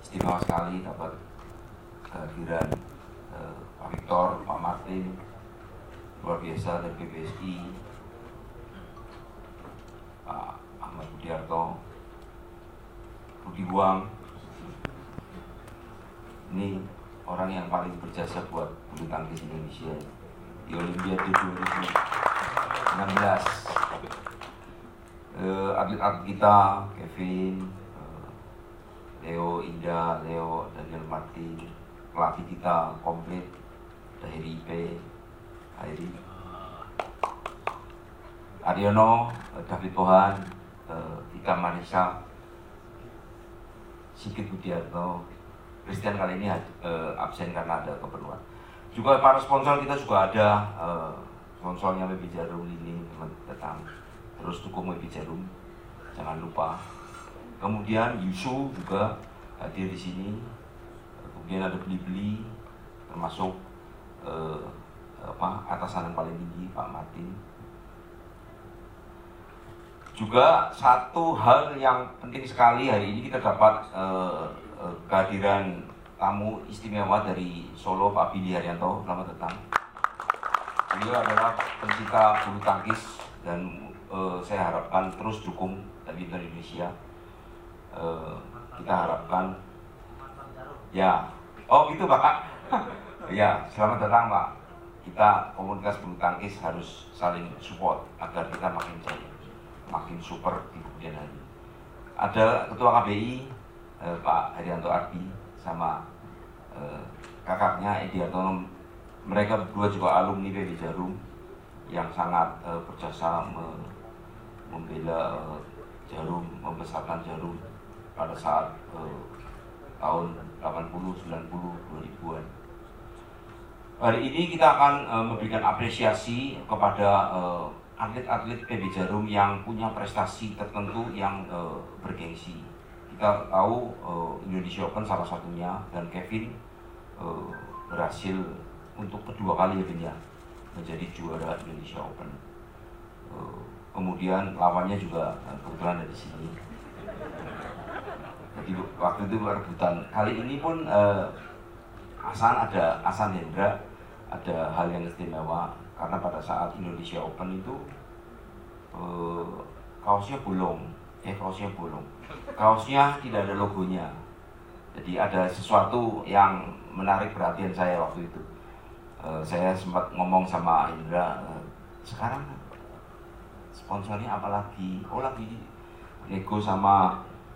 istimewa sekali dapat kehadiran Pak Victor, Pak Martin, luar biasa dari PBSI, Pak Ahmad Budiarto, Rudi Buang. Ini orang yang paling berjasa buat bulu tangkis Indonesia di Olimpiade 2016. Atlet-atlet kita, Kevin, Leo, Indah, Leo, Daniel Martin, pelatih kita komplit, ada Heri Ipe, Hairi, Aryono, David Pohan, Ika Marisa, Sigit Budiarto. Christian kali ini absen karena ada keperluan. Juga para sponsor kita juga ada, sponsornya WP Jarum ini datang, terus dukung WP Jarum, jangan lupa. Kemudian Yusu juga hadir di sini. Kemudian ada beli-beli, termasuk atasan yang paling tinggi Pak Martin. Juga satu hal yang penting sekali hari ini kita dapat kehadiran tamu istimewa dari Solo, Pak Billy Haryanto. Selamat datang. Beliau adalah pencinta bulu tangkis dan saya harapkan terus dukung badminton Indonesia. Kita harapkan ya, oh gitu Pak. Ya, selamat datang Pak. Kita komunitas bulu tangkis harus saling support agar kita makin jaya, makin super di kemudian hari. Ada Ketua KBI Pak Haryanto Ardi sama kakaknya Edi Hartono. Mereka berdua juga alumni PB Jarum yang sangat berjasa membela Jarum, membesarkan Jarum pada saat tahun 80, 90, 2000-an. Hari ini kita akan memberikan apresiasi kepada atlet-atlet PB Jarum yang punya prestasi tertentu yang bergengsi. Kita tahu Indonesia Open salah satunya, dan Kevin berhasil untuk kedua kali ya menjadi juara Indonesia Open. Kemudian lawannya juga kebetulan dari sini. Jadi waktu itu rebutan. Kali ini pun Hasan Hendra ada hal yang istimewa karena pada saat Indonesia Open itu kaosnya bolong. Kaosnya tidak ada logonya. Jadi ada sesuatu yang menarik perhatian saya waktu itu. Saya sempat ngomong sama Indra, sekarang sponsornya apa lagi? Oh, lagi nego sama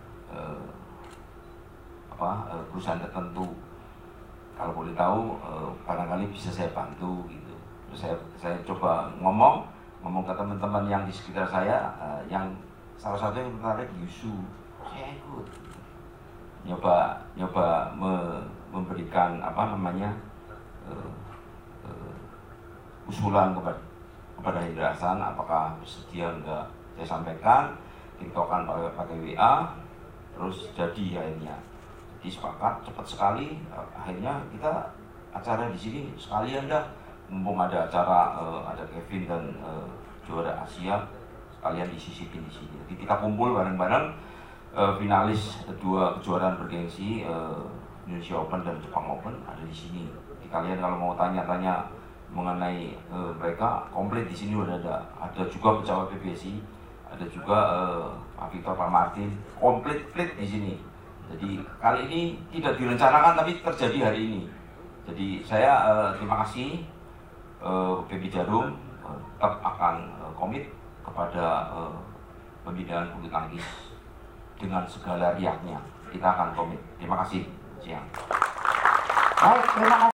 perusahaan tertentu. Kalau boleh tahu, barangkali bisa saya bantu gitu. Terus saya coba ngomong ke teman-teman yang di sekitar saya, yang salah satu yang tertarik Yusu. Saya ikut nyoba memberikan usulan kepada Hendra Hasan, apakah bersedia enggak. Saya sampaikan, tiktokan pakai WA, terus jadi akhirnya. Jadi sepakat cepat sekali, akhirnya kita acara di sini sekalian dah, mumpung ada acara ada Kevin dan juara Asia, sekalian disisipin di sini. Jadi kita kumpul bareng-bareng, finalis dua kejuaraan bergengsi Indonesia Open dan Jepang Open ada di sini. Jadi kalian kalau mau tanya-tanya mengenai mereka, komplit di sini udah ada. Ada juga pejabat PBSI, ada juga Pak Victor, Pak Martin, komplit di sini. Jadi kali ini tidak direncanakan tapi terjadi hari ini. Jadi saya terima kasih PB Jarum tetap akan komit kepada pembinaan bulu tangkis dengan segala riaknya. Kita akan komit. Terima kasih. Siang. Baik, terima kasih.